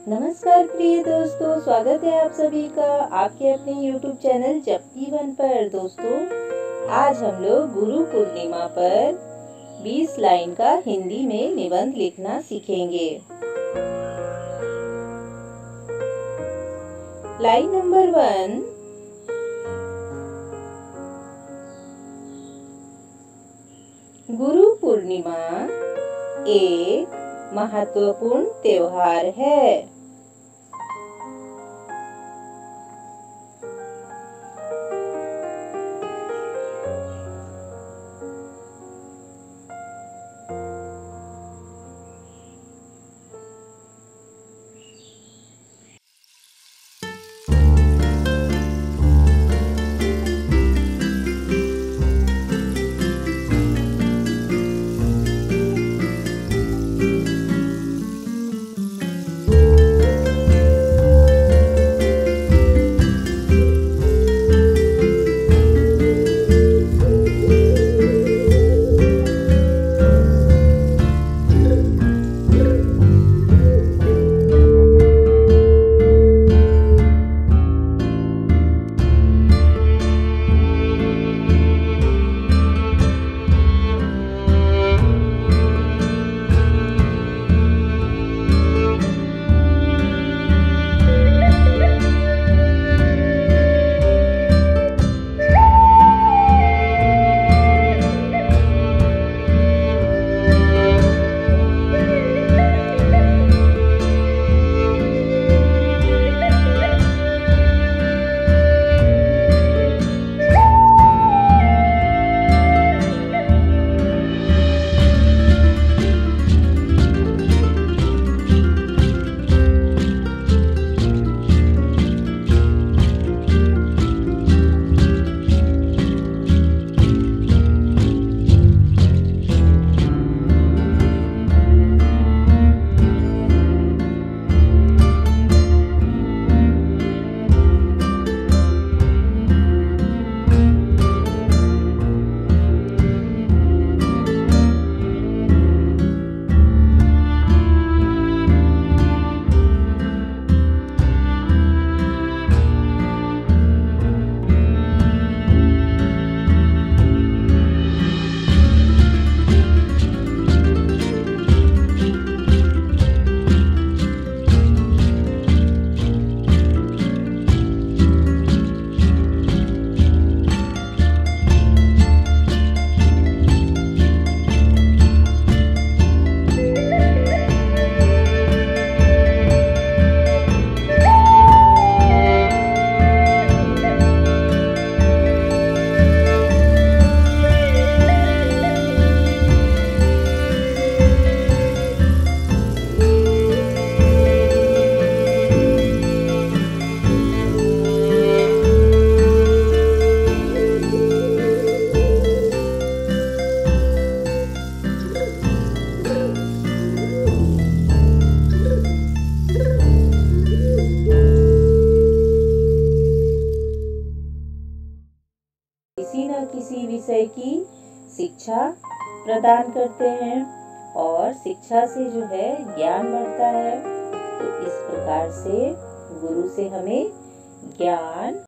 नमस्कार प्रिय दोस्तों, स्वागत है आप सभी का आपके अपने YouTube चैनल जपकी वन पर। दोस्तों, आज हम लोग गुरु पूर्णिमा पर 20 लाइन का हिंदी में निबंध लिखना सीखेंगे। Line number 1। गुरु पूर्णिमा एक महत्वपूर्ण त्योहार है। किसी न किसी विषय की शिक्षा प्रदान करते हैं और शिक्षा से जो है ज्ञान बढ़ता है। तो इस प्रकार से गुरु से हमें ज्ञान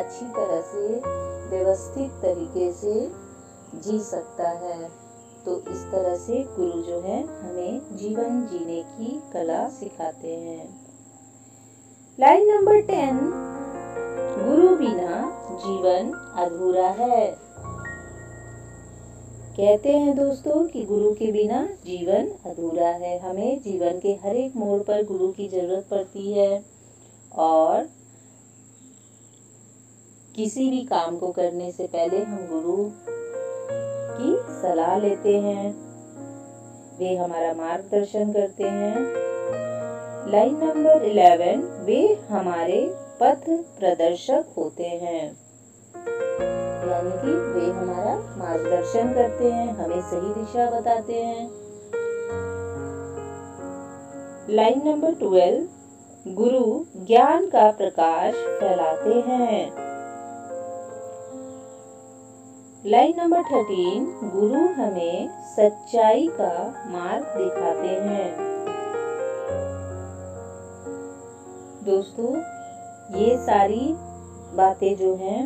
अच्छी तरह से व्यवस्थित तरीके से जी सकता है। तो इस तरह से गुरु जो है हमें जीवन जीने की कला सिखाते हैं। लाइन नंबर 10, गुरु बिना जीवन अधूरा है। कहते हैं दोस्तों कि गुरु के बिना जीवन अधूरा है। हमें जीवन के हर एक मोड़ पर गुरु की जरूरत पड़ती है और किसी भी काम को करने से पहले हम गुरु की सलाह लेते हैं, वे हमारा मार्गदर्शन करते हैं। लाइन नंबर 11, वे हमारे पथ प्रदर्शक होते हैं, यानी कि वे हमारा मार्गदर्शन करते हैं, हमें सही दिशा बताते हैं। लाइन नंबर 12, गुरु ज्ञान का प्रकाश फैलाते हैं। लाइन नंबर 13, गुरु हमें सच्चाई का मार्ग दिखाते हैं। दोस्तों, ये सारी बातें जो हैं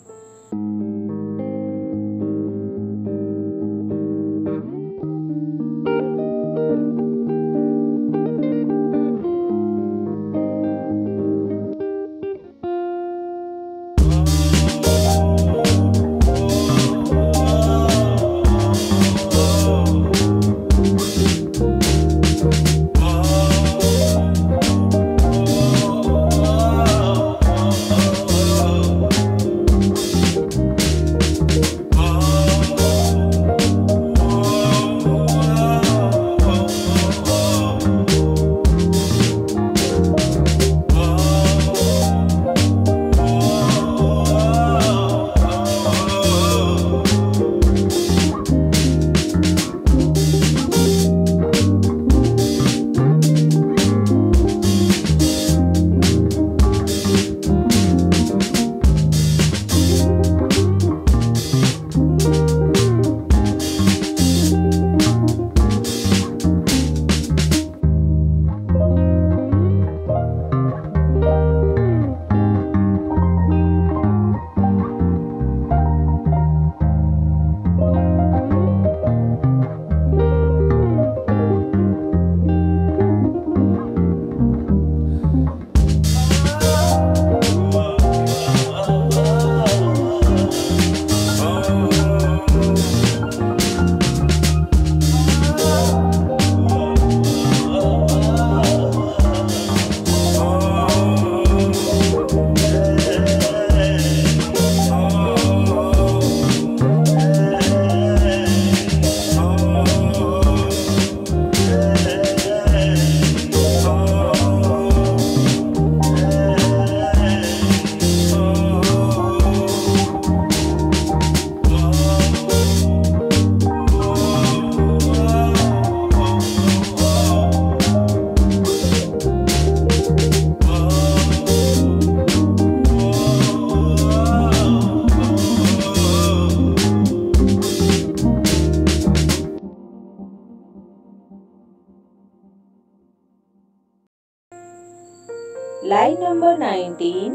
लाइन नंबर 19,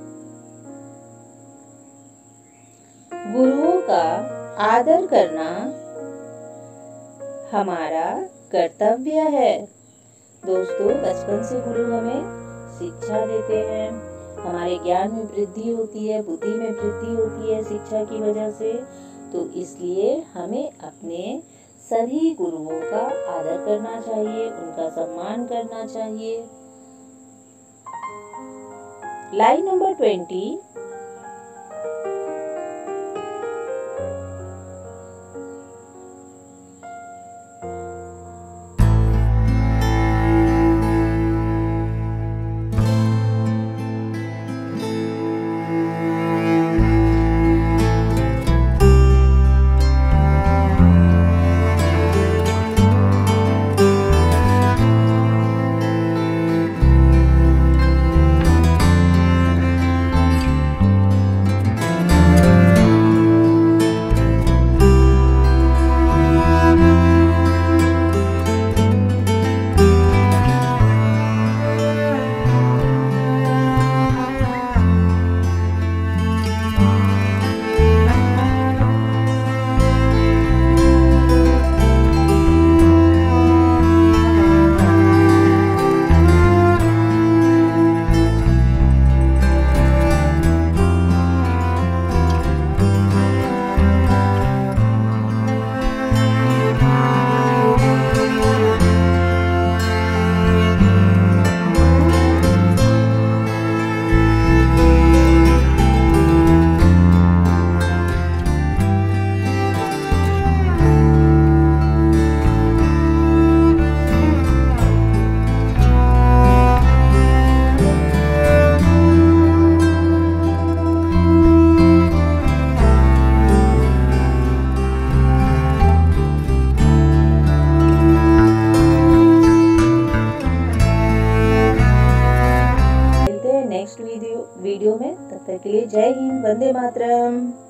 गुरुओं का आदर करना हमारा कर्तव्य है। दोस्तों, बचपन से गुरु हमें शिक्षा देते हैं, हमारे ज्ञान में वृद्धि होती है, बुद्धि में वृद्धि होती है शिक्षा की वजह से। तो इसलिए हमें अपने सभी गुरुओं का आदर करना चाहिए, उनका सम्मान करना चाहिए। लाइन नंबर 20, तक के लिए जय हिंद, वंदे मातरम।